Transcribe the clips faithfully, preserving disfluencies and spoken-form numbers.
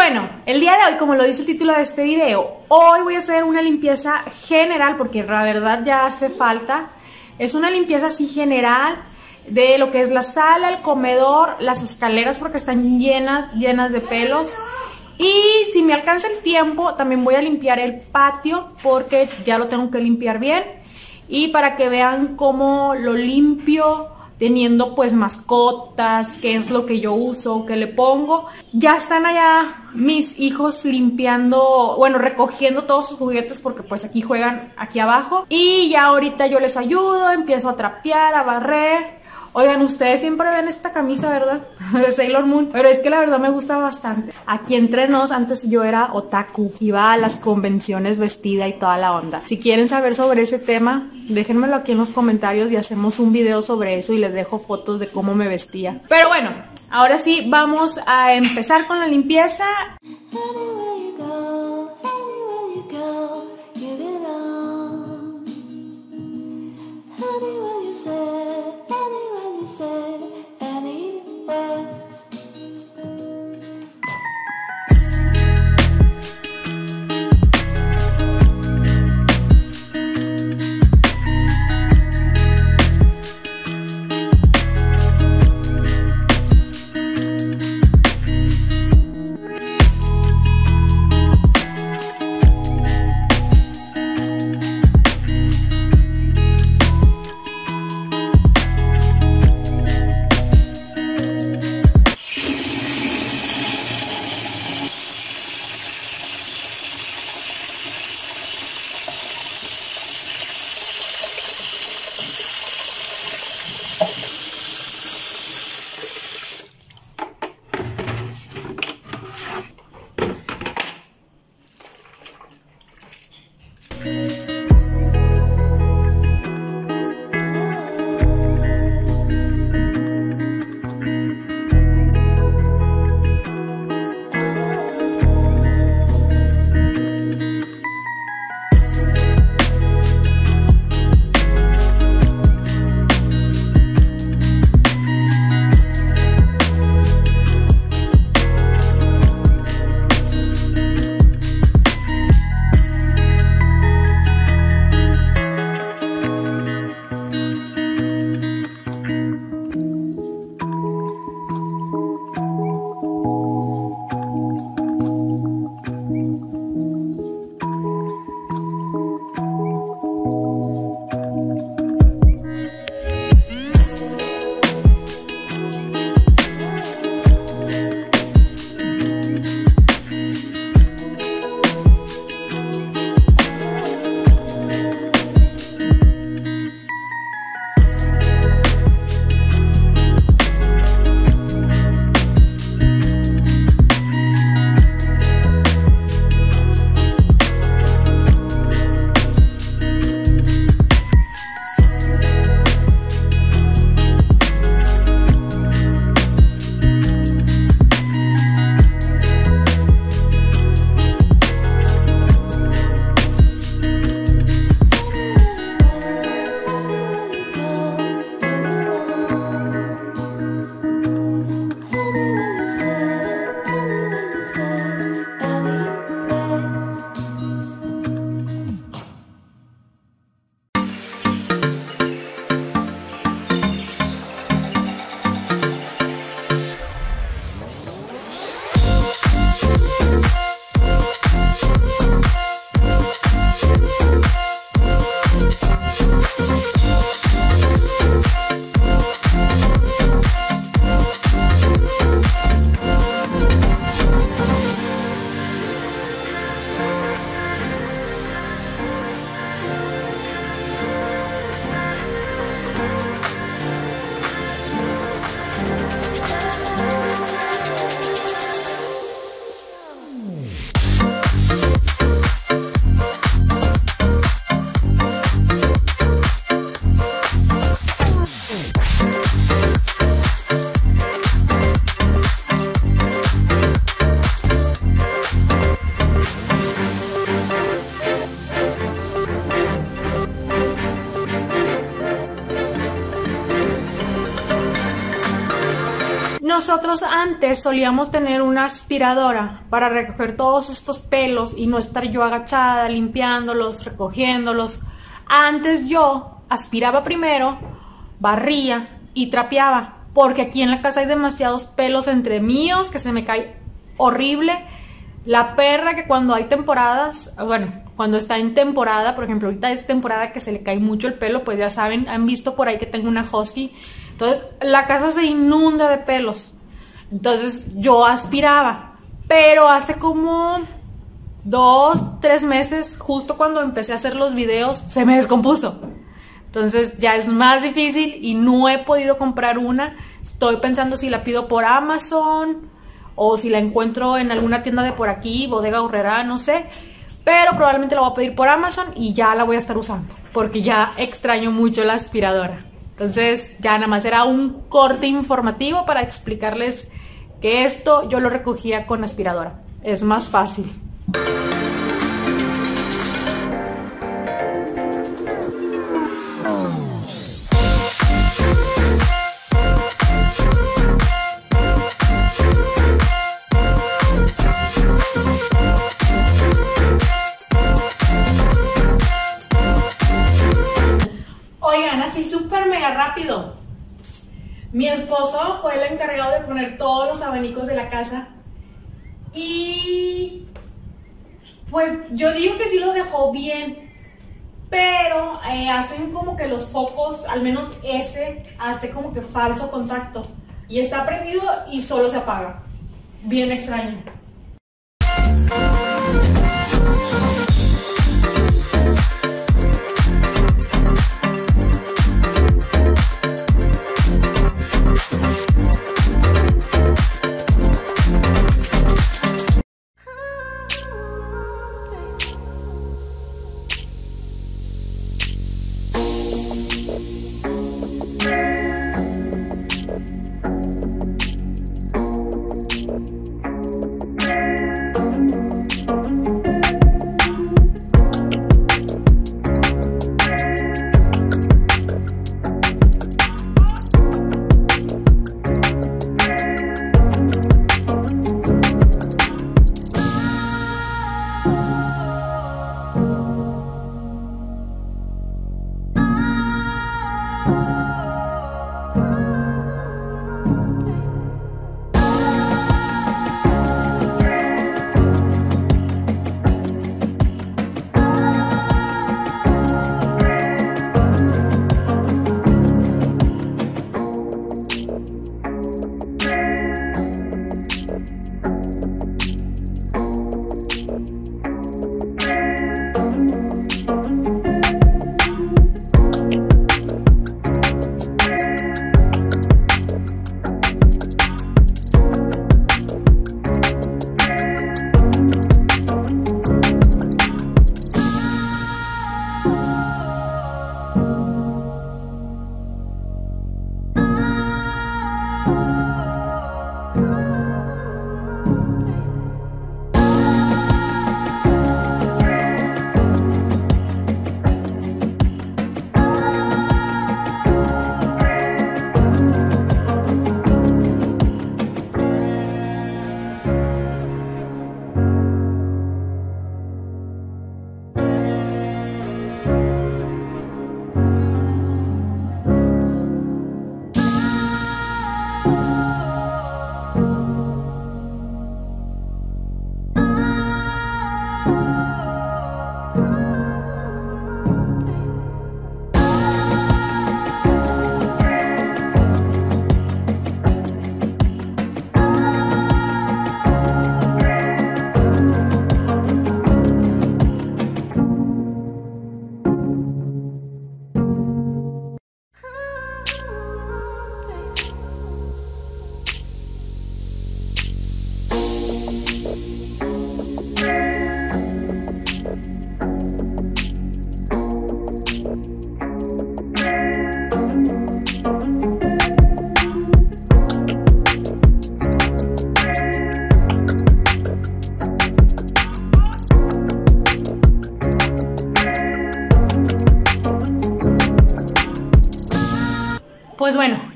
bueno, el día de hoy, como lo dice el título de este video, hoy voy a hacer una limpieza general porque la verdad ya hace falta. Es una limpieza así general de lo que es la sala, el comedor, las escaleras porque están llenas, llenas de pelos. Y si me alcanza el tiempo, también voy a limpiar el patio porque ya lo tengo que limpiar bien. Y para que vean cómo lo limpio, teniendo pues mascotas, qué es lo que yo uso, qué le pongo. Ya están allá mis hijos limpiando, bueno, recogiendo todos sus juguetes porque pues aquí juegan aquí abajo. Y ya ahorita yo les ayudo, empiezo a trapear, a barrer. Oigan, ustedes siempre ven esta camisa, ¿verdad? De Sailor Moon. Pero es que la verdad me gusta bastante. Aquí entre nos, antes yo era otaku. Iba a las convenciones vestida y toda la onda. Si quieren saber sobre ese tema, déjenmelo aquí en los comentarios y hacemos un video sobre eso y les dejo fotos de cómo me vestía. Pero bueno, ahora sí vamos a empezar con la limpieza. nosotros antes solíamos tener una aspiradora para recoger todos estos pelos y no estar yo agachada limpiándolos, recogiéndolos. Antes yo aspiraba primero, barría y trapeaba, porque aquí en la casa hay demasiados pelos entre míos que se me cae horrible. La perra, que cuando hay temporadas, bueno, cuando está en temporada, por ejemplo, ahorita es temporada que se le cae mucho el pelo, pues ya saben, han visto por ahí que tengo una husky. Entonces la casa se inunda de pelos. Entonces yo aspiraba, pero hace como dos, tres meses, justo cuando empecé a hacer los videos, se me descompuso. Entonces ya es más difícil y no he podido comprar una. Estoy pensando si la pido por Amazon o si la encuentro en alguna tienda de por aquí, Bodega Aurrerá, no sé. Pero probablemente la voy a pedir por Amazon y ya la voy a estar usando, porque ya extraño mucho la aspiradora. Entonces ya nada más era un corte informativo para explicarles que esto yo lo recogía con aspiradora. Es más fácil. Rápido. Mi esposo fue el encargado de poner todos los abanicos de la casa y pues yo digo que sí los dejó bien, pero eh, hacen como que los focos, al menos ese, hace como que falso contacto y está prendido y solo se apaga. Bien extraño.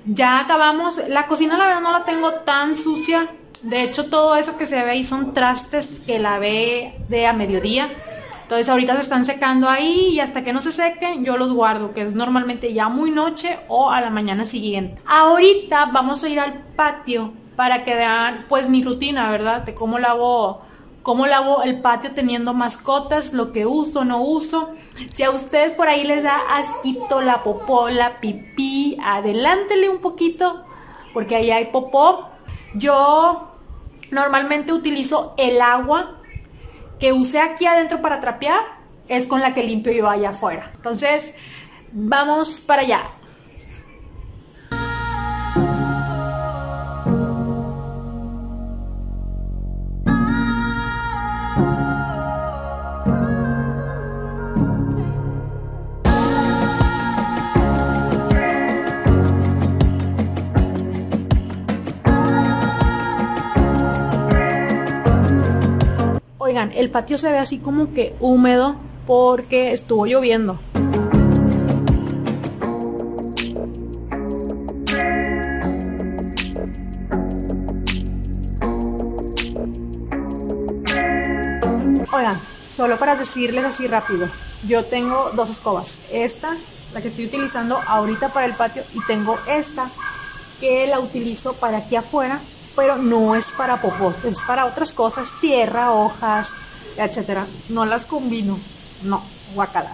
ya acabamos. La cocina la verdad no la tengo tan sucia. De hecho todo eso que se ve ahí son trastes que lavé de a mediodía. Entonces ahorita se están secando ahí y hasta que no se sequen yo los guardo, que es normalmente ya muy noche o a la mañana siguiente. Ahorita vamos a ir al patio para que vean pues mi rutina, ¿verdad? De cómo lavo, cómo lavo el patio teniendo mascotas, lo que uso, no uso. Si a ustedes por ahí les da asquito la popó, la pipí, adelántele un poquito porque ahí hay popó. Yo normalmente utilizo el agua que usé aquí adentro para trapear, es con la que limpio yo allá afuera. Entonces, vamos para allá. Oigan, el patio se ve así como que húmedo porque estuvo lloviendo. Oigan, solo para decirles así rápido, yo tengo dos escobas. Esta, la que estoy utilizando ahorita para el patio, y tengo esta que la utilizo para aquí afuera, pero no es para popós, es para otras cosas, tierra, hojas, etcétera. No las combino, no, guacala.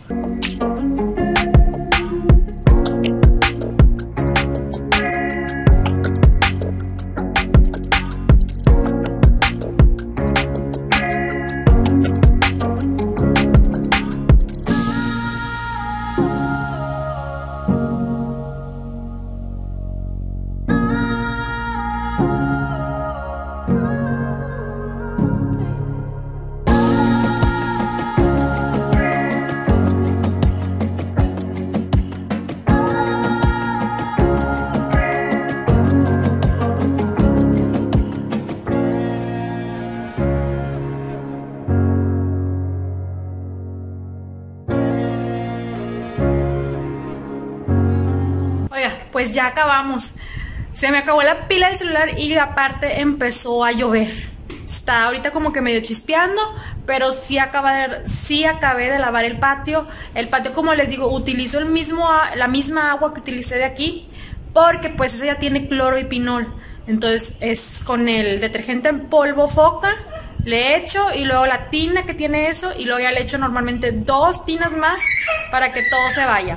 Pues ya acabamos. Se me acabó la pila del celular y aparte empezó a llover. Está ahorita como que medio chispeando, pero sí, acabé, sí acabé de lavar el patio. El patio, como les digo, utilizo el mismo, la misma agua que utilicé de aquí, porque pues esa ya tiene cloro y pinol. Entonces es con el detergente en polvo Foca, le echo y luego la tina que tiene eso, y luego ya le echo normalmente dos tinas más para que todo se vaya.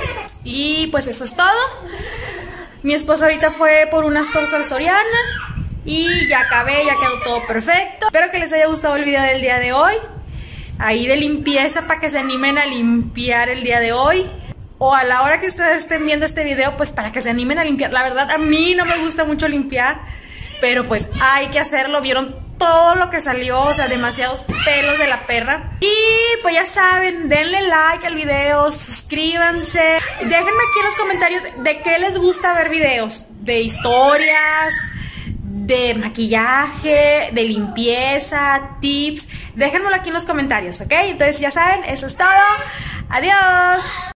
Y pues eso es todo. Mi esposo ahorita fue por unas cosas al Soriana y ya acabé, ya quedó todo perfecto. Espero que les haya gustado el video del día de hoy. Ahí de limpieza para que se animen a limpiar el día de hoy. O a la hora que ustedes estén viendo este video, pues para que se animen a limpiar. La verdad, a mí no me gusta mucho limpiar, pero pues hay que hacerlo. Vieron todo lo que salió, o sea, demasiados pelos de la perra. Y pues ya saben, denle like al video, suscríbanse. Déjenme aquí en los comentarios de qué les gusta ver videos. De historias, de maquillaje, de limpieza, tips. Déjenmelo aquí en los comentarios, ¿ok? Entonces ya saben, eso es todo. Adiós.